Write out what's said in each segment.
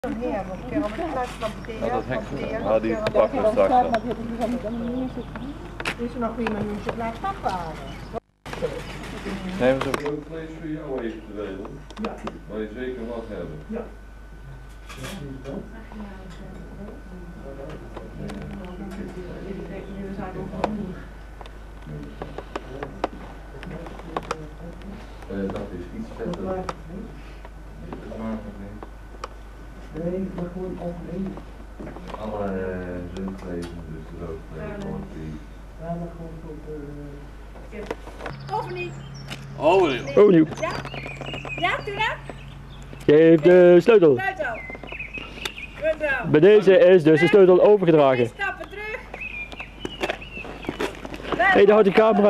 Dat hek, die pakken we straks wel. Is er nog iemand die zich laat afvaren? Nee, we zoeken ook vlees voor jou even te regelen. Ja. Waar je zeker wat hebben. Ja. Dat is iets vetter. Nee, maar gewoon algemeen. Alle zundvlees, dus roodvlees, portie. Ja, maar gewoon tot... Of niet? Oh, nieuw. Ja? Ja, doe dat? Geef de sleutel. Sleutel. Goed zo. Bij deze is dus de sleutel overgedragen. Stappen terug. Hé, daar houdt de camera.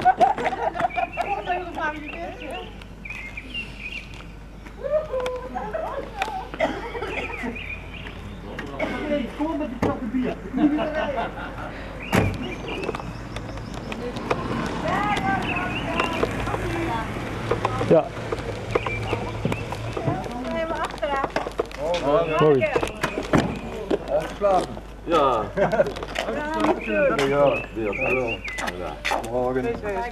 Nee, gewoon met die kappen bier. Ja. Helemaal achteraan. Mooi. Afgeslapen? Ja. Ja, morgen.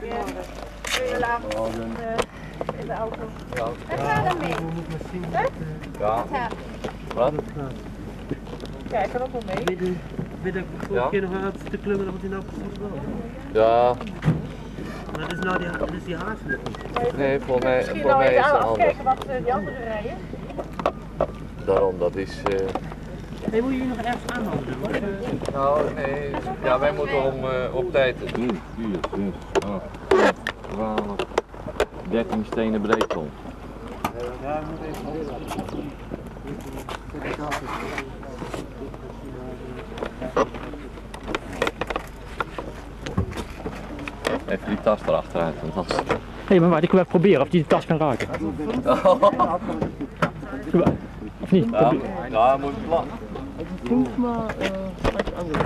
Morgen. In de auto. Ja. En ga dan mee. Ja. Wat? Ja, ik kan ook wel mee. Weet ik vorige keer nog uit te klummen wat hij nou precies wil. Ja. Maar dat is nou die haarslip. Nee, voor mij is het anders. Afkijken wat die anderen rijden. Daarom, dat is... Hey, moet je hier nog ergens aanhouden? Nou, nee. Ja, wij moeten op tijd. 3, 4, 6, 8, 12, 13 stenen breedgrond. Ja, we moeten even Even die tas erachteruit, want dat is... Hé, maar ik wil even proberen of die de tas kan raken. Of niet? Ja, ja, moet je lang. Proef maar straks anders.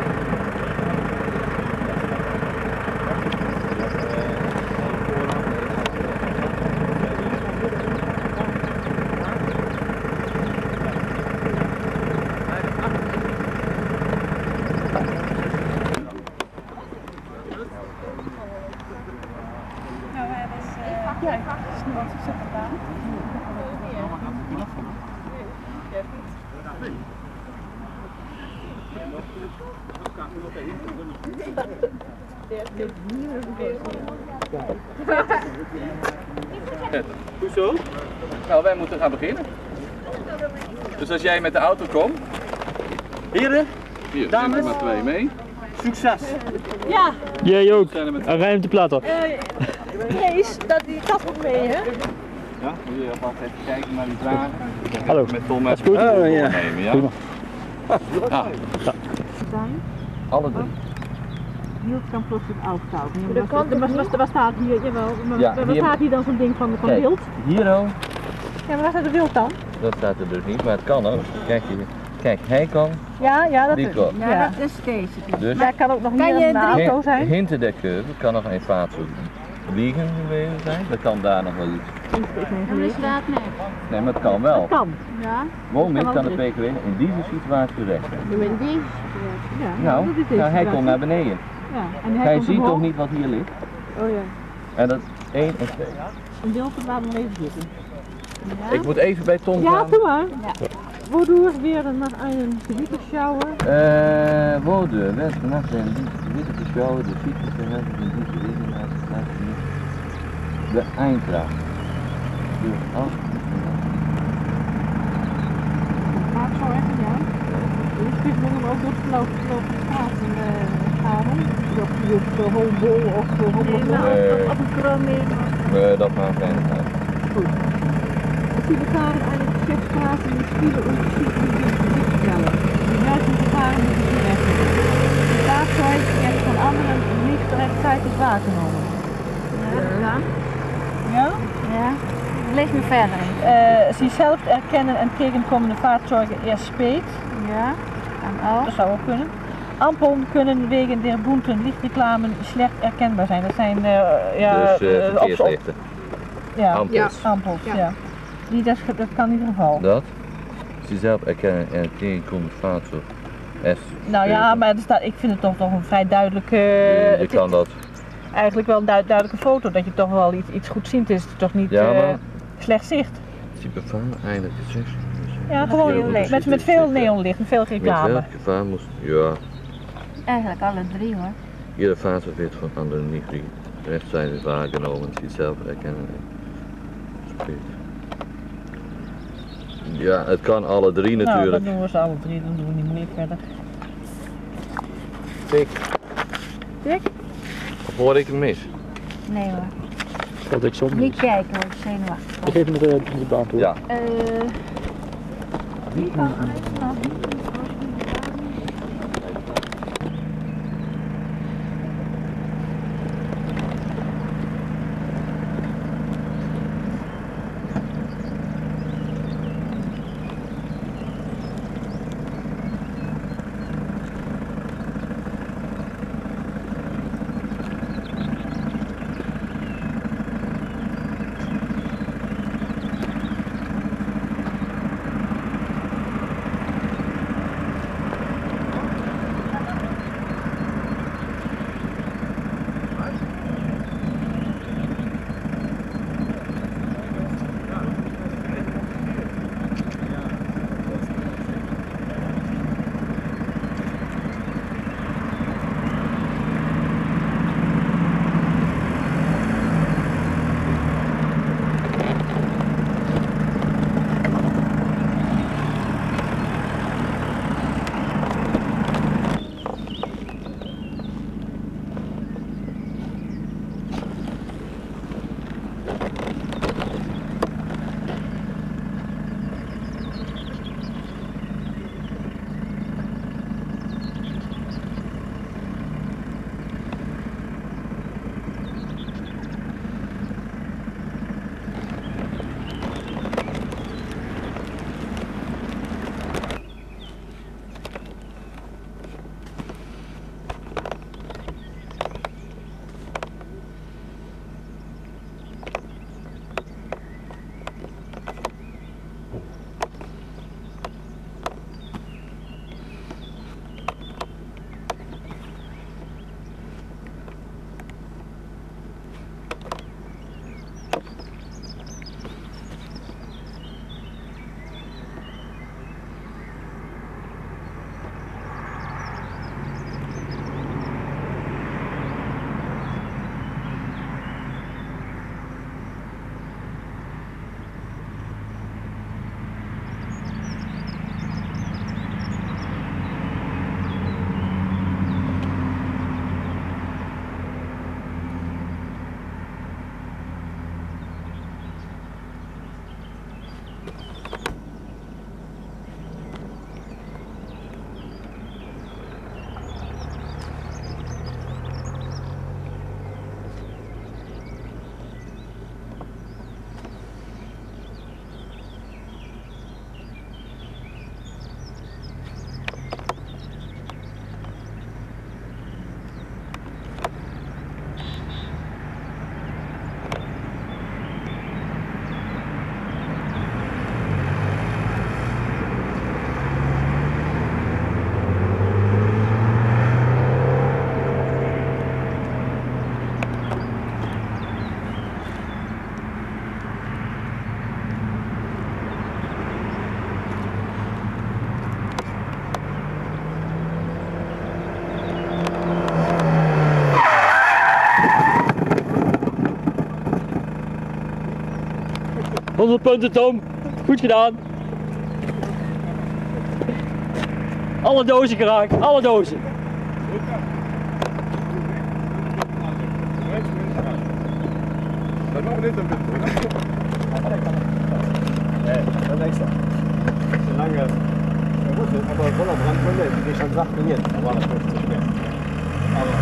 Hoezo? Nou, wij moeten gaan beginnen. Dus als jij met de auto komt... Heren, Hier, dames, neem er maar 2 mee. succes! Ja, Jij ook. Zijn er met... Een ruimteplatter. Kees, dat die tas ook mee, hè? Ja, moet je alvast even kijken naar die vragen. Hallo. Met Tom Dat is goed. ja. Ja. Prima. Ja. Alle 3. Hield kan plotseling auftouwen. Dat kan toch niet? Waar staat hier, jawel, maar Ja, waar hier- staat hier dan zo'n ding van Kijk, wild? hier ook. Ja, maar waar staat de wild dan? Dat staat er dus niet, maar het kan ook. Kijk hier. Kijk, hij kan. Ja, dat Die is. klopt. Ja, dat is deze. Dus Maar kan ook nog Kan hier je een auto hin- zijn. hinter der curve kan nog een vaartuig liegen geweest zijn. Dat kan daar nog wel iets. Er staat net. Nee, maar het kan wel. Kan. Ja. Moment kan de PKW in deze situatie terecht zijn. Doe in die. Ja, Nou, dat is dit. nou, hij komt naar beneden. Ja, en Hij komt ziet omhoog. toch niet wat hier ligt? Oh ja. En dat is 1 en 2. Een deel van laten we even zitten. Ik moet even bij Tom Ja, gaan. doe maar. Wodurch wir nach einem Gewitterschauer. Wodurch werd vannacht een gewitterschauer, de ziekte verhelpen in deze regenmaat de Eintracht. Dus als Gaat zo even, ja. Dus ik wil hem ook doorgelopen straten gaan. Op Hombo of Hombo. Op een kroon meer. dat maakt weinig uit. Goed. Sie befahren eine Geschäftsstraße mit vielen unterschiedlichen Lichtstellen. Die Menschen befahren müssen sie rechnen. Das Fahrzeug wird von anderen nicht rechtzeitig wahrgenommen. Ja. Ja? Ja. Lees me verder. Sie selbst erkennen entgegenkommende Fahrzeuge erst spät. Ja. En ook. Dat zou ook kunnen. Ampeln kunnen wegen der bunten lichtreclamen slecht erkenbaar zijn. Dat zijn Verkeerslichten. ja, Ampels. ampels. Ja. Ja. Dat kan in ieder geval. Dat. je zelf erkennen en het tegenkomt faso. Nou ja, maar ik vind het toch nog een vrij duidelijke... Je kan dat. Eigenlijk wel een duidelijke foto, dat je toch wel iets goed ziet. Het is toch niet slecht zicht. Type van, eindelijk gezegd. Ja, gewoon met veel neonlicht en veel reclame. Met welk gevaar moest, ja. Eigenlijk alle drie hoor. Iedere fase weet van anderen niet wie. Rechtszijde is waargenomen, ziet zelf herkennen. Ja, het kan alle drie natuurlijk. Nou, dan doen we ze alle drie, dan doen we niet meer verder. Tik. Tik? Of hoor ik hem mis? Nee hoor. Dat ik zo Niet kijken, word ik zenuwachtig. Ik geef hem de baan toe. Ja. Wie kan het nog? .100 Tom, goed gedaan. Alle dozen geraakt, alle dozen. Dat ist extra. Solange aber voller Brandwunde, wie schon sagte, jetzt war das nicht zu schwer. Aber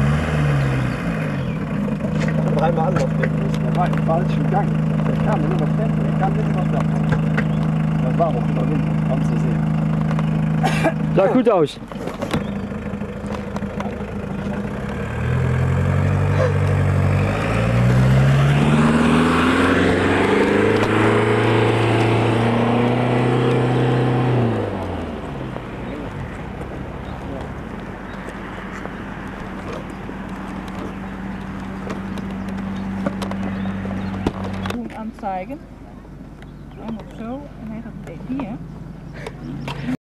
dreimal Anlauf nehmen müssen, der war im falschen Gang. Der kam nur über Fenster, der kam nicht über Dach. Das war auch über Wind, kaum zu sehen. Sah gut aus. stijgen. Helemaal zo. En hij gaat hier.